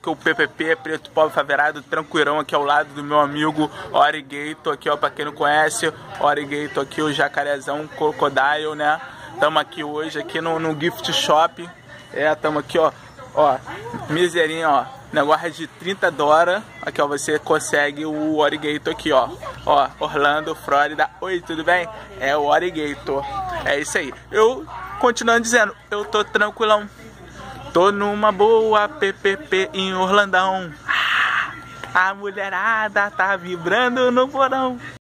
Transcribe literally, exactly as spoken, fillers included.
que o P P P, Preto Pobre Favelado, tranquilão aqui ao lado do meu amigo Origator, aqui ó, pra quem não conhece, Origator aqui, o jacarezão, Crocodile, né? Tamo aqui hoje, aqui no, no Gift Shop, é, tamo aqui ó, ó, miserinho ó, negócio de trinta dólares, aqui ó, você consegue o Origator aqui ó, ó, Orlando, Flórida, oi, tudo bem? É o Origator, é isso aí, eu, continuando dizendo, eu tô tranquilão. Tô numa boa P P P em Orlandão. Ah, a mulherada tá vibrando no porão.